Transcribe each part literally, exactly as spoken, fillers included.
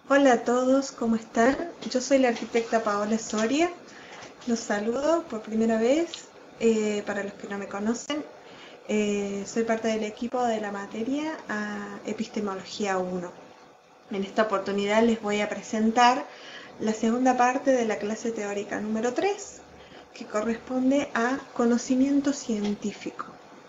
Hola a todos, ¿cómo están? Yo soy la arquitecta Paola Soria. Los saludo por primera vez. Eh, para los que no me conocen, eh, soy parte del equipo de la materia a Epistemología uno. En esta oportunidad les voy a presentar la segunda parte de la clase teórica número tres, que corresponde a conocimiento científico.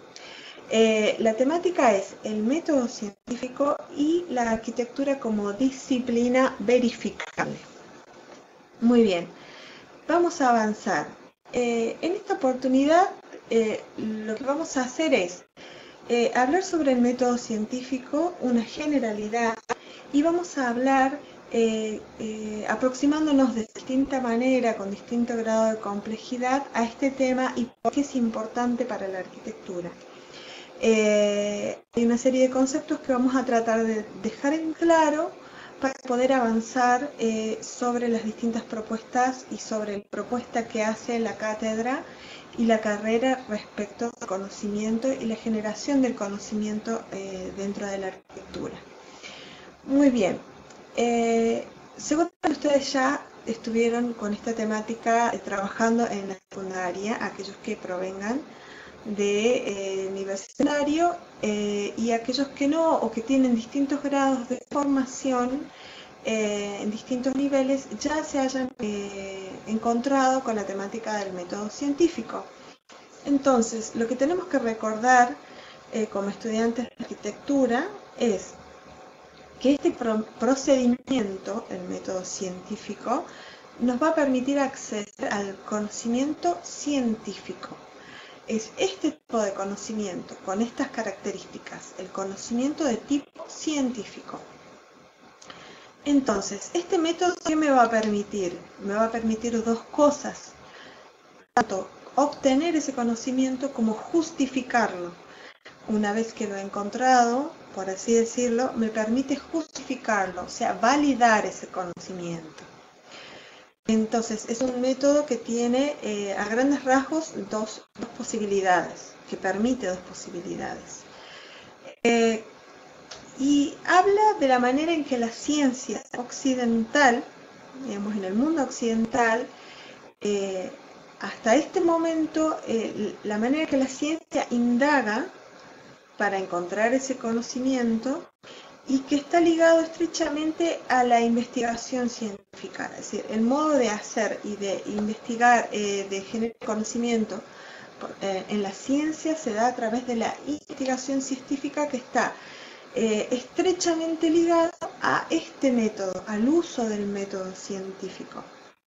Eh, la temática es el método científico y la arquitectura como disciplina verificable. Muy bien, vamos a avanzar. Eh, en esta oportunidad eh, lo que vamos a hacer es eh, hablar sobre el método científico, una generalidad, y vamos a hablar eh, eh, aproximándonos de distinta manera, con distinto grado de complejidad, a este tema y por qué es importante para la arquitectura. Eh, hay una serie de conceptos que vamos a tratar de dejar en claro para poder avanzar eh, sobre las distintas propuestas y sobre la propuesta que hace la cátedra y la carrera respecto al conocimiento y la generación del conocimiento eh, dentro de la arquitectura. Muy bien, eh, seguramente ustedes ya estuvieron con esta temática eh, trabajando en la secundaria, aquellos que provengan de eh, nivel secundario eh, y aquellos que no o que tienen distintos grados de formación eh, en distintos niveles ya se hayan eh, encontrado con la temática del método científico. Entonces, lo que tenemos que recordar eh, como estudiantes de arquitectura es que este pro procedimiento, el método científico, nos va a permitir acceder al conocimiento científico. Es este tipo de conocimiento, con estas características, el conocimiento de tipo científico. Entonces, este método, ¿qué me va a permitir? Me va a permitir dos cosas, tanto obtener ese conocimiento como justificarlo. Una vez que lo he encontrado, por así decirlo, me permite justificarlo, o sea, validar ese conocimiento. Entonces, es un método que tiene eh, a grandes rasgos dos, dos posibilidades, que permite dos posibilidades. Eh, y habla de la manera en que la ciencia occidental, digamos en el mundo occidental, eh, hasta este momento, eh, la manera en que la ciencia indaga para encontrar ese conocimiento y que está ligado estrechamente a la investigación científica, es decir, el modo de hacer y de investigar, eh, de generar conocimiento eh, en la ciencia se da a través de la investigación científica que está eh, estrechamente ligado a este método, al uso del método científico.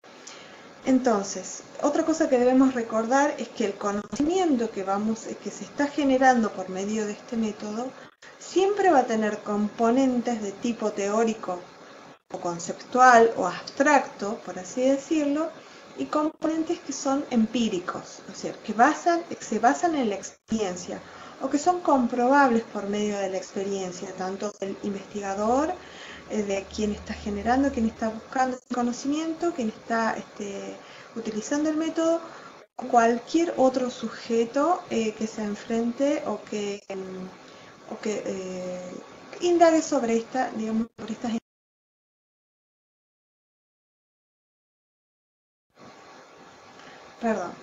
Entonces, otra cosa que debemos recordar es que el conocimiento que, vamos, que se está generando por medio de este método siempre va a tener componentes de tipo teórico o conceptual o abstracto, por así decirlo, y componentes que son empíricos, es decir, que, basan, que se basan en la experiencia o que son comprobables por medio de la experiencia, tanto del investigador, de quien está generando, quien está buscando el conocimiento, quien está este, utilizando el método, o cualquier otro sujeto eh, que se enfrente o que, o que eh, indague sobre esta, digamos, sobre estas. Perdón.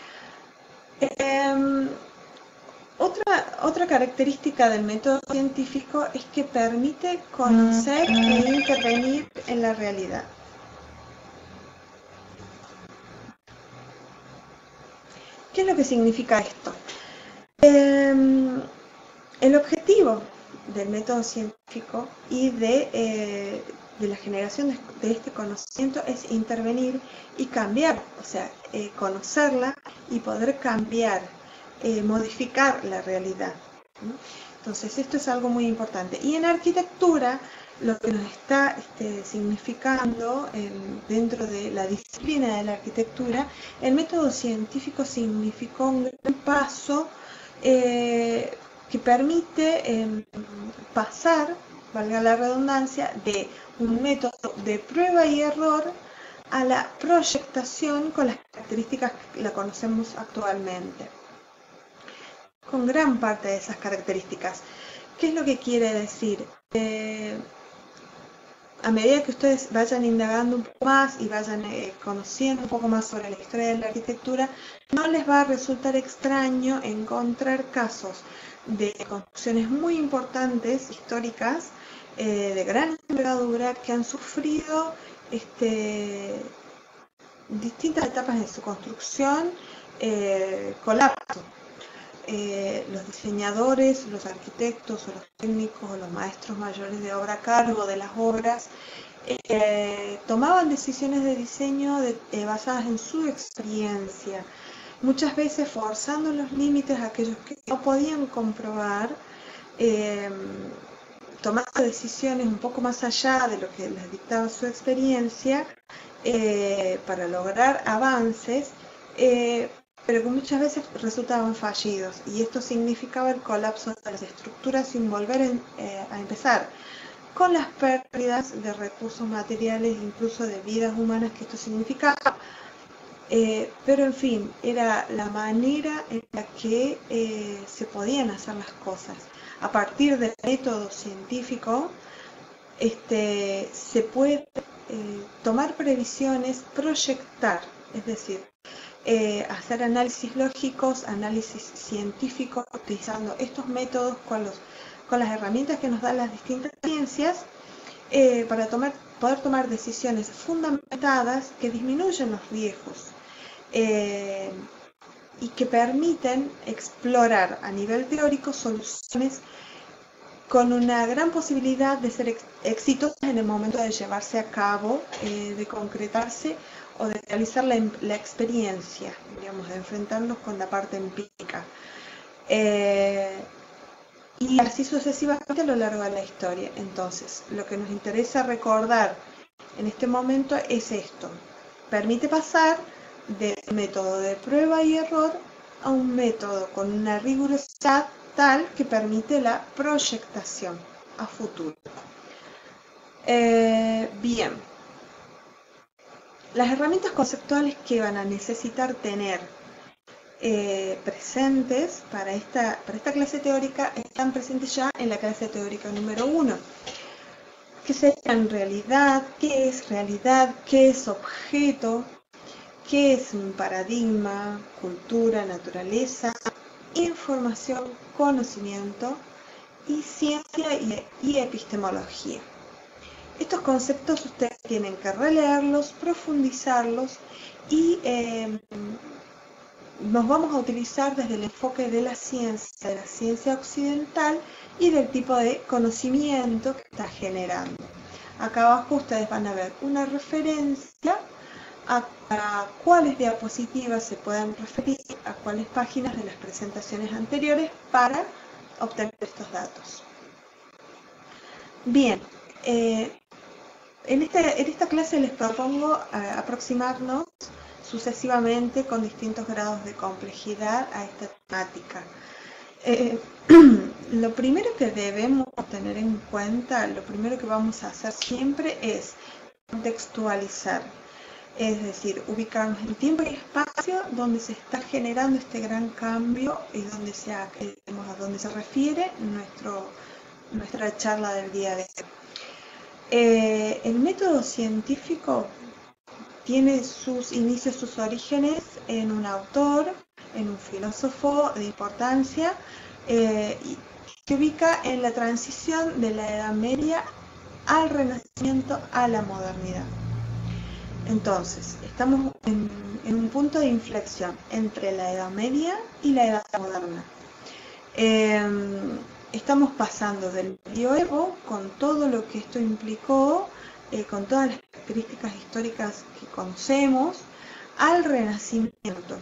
Eh, Otra, otra característica del método científico es que permite conocer e intervenir en la realidad. ¿Qué es lo que significa esto? Eh, el objetivo del método científico y de, eh, de la generación de, de este conocimiento es intervenir y cambiar, o sea, eh, conocerla y poder cambiar, eh, modificar la realidad, ¿no? Entonces esto es algo muy importante. Y en arquitectura lo que nos está este, significando en, dentro de la disciplina de la arquitectura, el método científico significó un gran paso eh, que permite eh, pasar, valga la redundancia, de un método de prueba y error a la proyectación con las características que la conocemos actualmente, con gran parte de esas características. ¿Qué es lo que quiere decir? Eh, a medida que ustedes vayan indagando un poco más y vayan eh, conociendo un poco más sobre la historia de la arquitectura, no les va a resultar extraño encontrar casos de construcciones muy importantes, históricas, eh, de gran envergadura, que han sufrido este, distintas etapas de su construcción, eh, colapso. Eh, los diseñadores, los arquitectos, o los técnicos, o los maestros mayores de obra a cargo de las obras, eh, tomaban decisiones de diseño de, eh, basadas en su experiencia, muchas veces forzando los límites a aquellos que no podían comprobar, eh, tomando decisiones un poco más allá de lo que les dictaba su experiencia, eh, para lograr avances, eh, pero que muchas veces resultaban fallidos, y esto significaba el colapso de las estructuras sin volver en, eh, a empezar, con las pérdidas de recursos materiales, incluso de vidas humanas que esto significaba. Eh, pero en fin, era la manera en la que eh, se podían hacer las cosas. A partir del método científico, este, se puede eh, tomar previsiones, proyectar, es decir, Eh, hacer análisis lógicos, análisis científicos, utilizando estos métodos con, los, con las herramientas que nos dan las distintas ciencias, eh, para tomar, poder tomar decisiones fundamentadas que disminuyen los riesgos, eh, y que permiten explorar a nivel teórico soluciones con una gran posibilidad de ser ex exitosas en el momento de llevarse a cabo, eh, de concretarse, o de realizar la, la experiencia, digamos, de enfrentarnos con la parte empírica. Eh, y así sucesivamente a lo largo de la historia. Entonces, lo que nos interesa recordar en este momento es esto. Permite pasar del método de prueba y error a un método con una rigurosidad tal que permite la proyectación a futuro. Eh, bien. Las herramientas conceptuales que van a necesitar tener eh, presentes para esta, para esta clase teórica están presentes ya en la clase teórica número uno. ¿Qué serían realidad? ¿Qué es realidad? ¿Qué es objeto? ¿Qué es un paradigma? Cultura, naturaleza, información, conocimiento y ciencia y, y epistemología. Estos conceptos ustedes tienen que releerlos, profundizarlos, y eh, nos vamos a utilizar desde el enfoque de la ciencia, de la ciencia occidental y del tipo de conocimiento que está generando. Acá abajo ustedes van a ver una referencia a, a cuáles diapositivas se pueden referir, a cuáles páginas de las presentaciones anteriores para obtener estos datos. Bien. Eh, En, este, en esta clase les propongo uh, aproximarnos sucesivamente con distintos grados de complejidad a esta temática. Eh, lo primero que debemos tener en cuenta, lo primero que vamos a hacer siempre es contextualizar, es decir, ubicarnos en tiempo y espacio donde se está generando este gran cambio y donde se, eh, a donde se refiere nuestro, nuestra charla del día de hoy. Eh, el método científico tiene sus inicios, sus orígenes en un autor, en un filósofo de importancia, eh, y se ubica en la transición de la Edad Media al Renacimiento, a la modernidad. Entonces, estamos en, en un punto de inflexión entre la Edad Media y la Edad Moderna. Eh, Estamos pasando del medioevo, con todo lo que esto implicó, eh, con todas las características históricas que conocemos, al Renacimiento.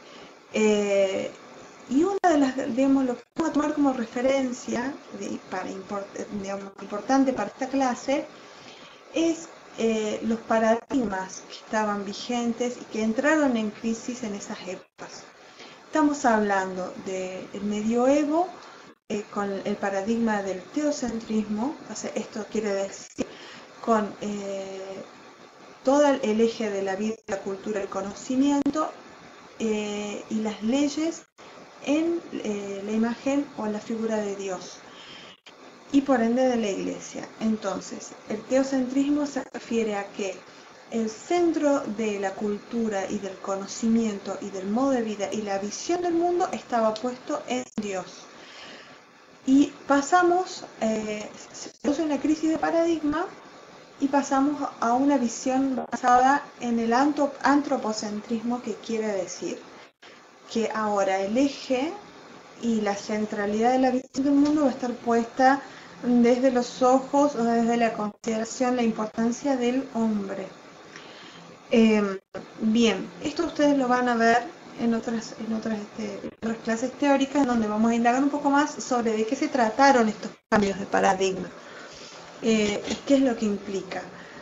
Eh, y una de las, digamos, lo que vamos a tomar como referencia de, para import, digamos, importante para esta clase es eh, los paradigmas que estaban vigentes y que entraron en crisis en esas épocas. Estamos hablando del medioevo, Eh, con el paradigma del teocentrismo, o sea, esto quiere decir con eh, todo el eje de la vida, la cultura, el conocimiento, eh, y las leyes en eh, la imagen o la figura de Dios. y por ende de la Iglesia. Entonces, el teocentrismo se refiere a que el centro de la cultura y del conocimiento y del modo de vida y la visión del mundo estaba puesto en Dios. Y pasamos, eh, se produce una crisis de paradigma y pasamos a una visión basada en el antropocentrismo, que quiere decir que ahora el eje y la centralidad de la visión del mundo va a estar puesta desde los ojos o desde la consideración, la importancia del hombre. Eh, bien, esto ustedes lo van a ver en otras, en otras, este, en otras clases teóricas, donde vamos a indagar un poco más sobre de qué se trataron estos cambios de paradigma eh, y qué es lo que implica.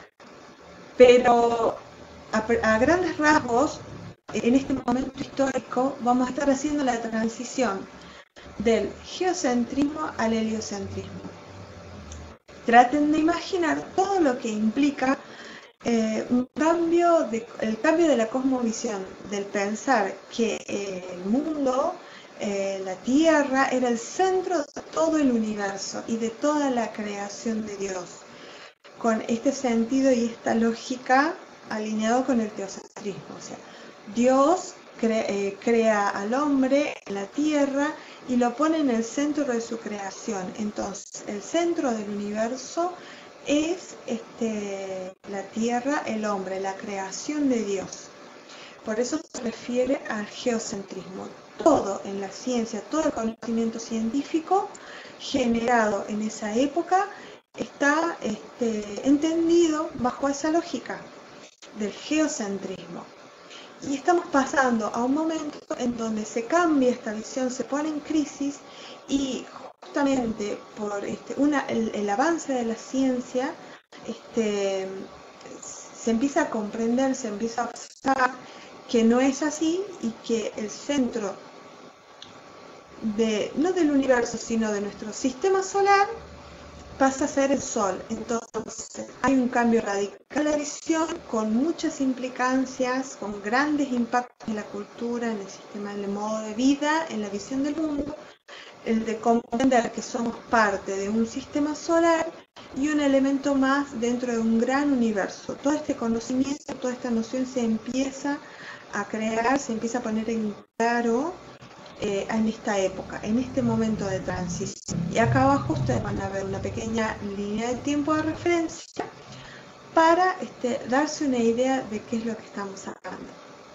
Pero a, a grandes rasgos, en este momento histórico, vamos a estar haciendo la transición del geocentrismo al heliocentrismo. Traten de imaginar todo lo que implica eh, un cambio de, el cambio de la cosmovisión, del pensar que eh, el mundo, eh, la Tierra, era el centro de todo el universo y de toda la creación de Dios, con este sentido y esta lógica alineado con el teocentrismo. O sea, Dios cre eh, crea al hombre en la Tierra y lo pone en el centro de su creación. Entonces, el centro del universo es este, la Tierra, el hombre, la creación de Dios. Por eso se refiere al geocentrismo. Todo en la ciencia, todo el conocimiento científico generado en esa época está este, entendido bajo esa lógica del geocentrismo. Y estamos pasando a un momento en donde se cambia esta visión, se pone en crisis, y justamente por este, una, el, el avance de la ciencia este, se empieza a comprender, se empieza a observar que no es así y que el centro de, no del universo, sino de nuestro sistema solar pasa a ser el Sol. Entonces hay un cambio radical en la visión, con muchas implicancias, con grandes impactos en la cultura, en el sistema, en el modo de vida, en la visión del mundo, el de comprender que somos parte de un sistema solar y un elemento más dentro de un gran universo. Todo este conocimiento, toda esta noción se empieza a crear, se empieza a poner en claro Eh, en esta época, en este momento de transición. Y acá abajo ustedes van a ver una pequeña línea de tiempo de referencia para este, darse una idea de qué es lo que estamos hablando.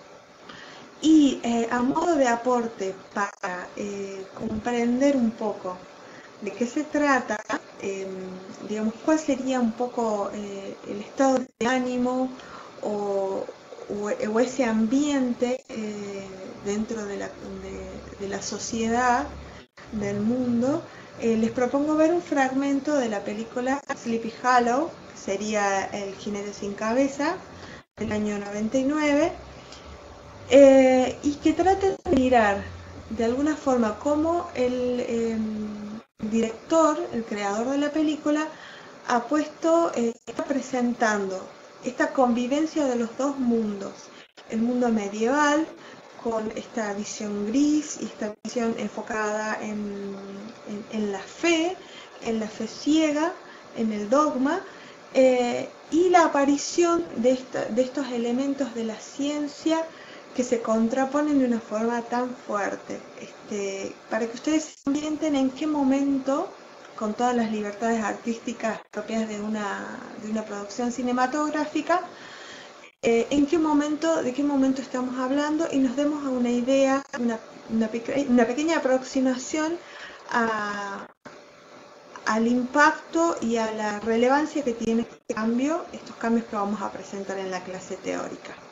Y eh, a modo de aporte para eh, comprender un poco de qué se trata, eh, digamos, cuál sería un poco eh, el estado de ánimo o, o, o ese ambiente eh, dentro de la, de, de la sociedad, del mundo, eh, les propongo ver un fragmento de la película Sleepy Hollow, que sería El jinete sin cabeza, del año noventa y nueve, eh, y que trata de mirar de alguna forma cómo el eh, director, el creador de la película, ha puesto, eh, está presentando esta convivencia de los dos mundos, el mundo medieval, con esta visión gris y esta visión enfocada en, en, en la fe, en la fe ciega, en el dogma, eh, y la aparición de, esta, de estos elementos de la ciencia que se contraponen de una forma tan fuerte, este, para que ustedes se ambienten en qué momento, con todas las libertades artísticas propias de una, de una producción cinematográfica, Eh, en qué momento, de qué momento estamos hablando, y nos demos una idea, una, una, peque una pequeña aproximación a, al impacto y a la relevancia que tiene este cambio, estos cambios que vamos a presentar en la clase teórica.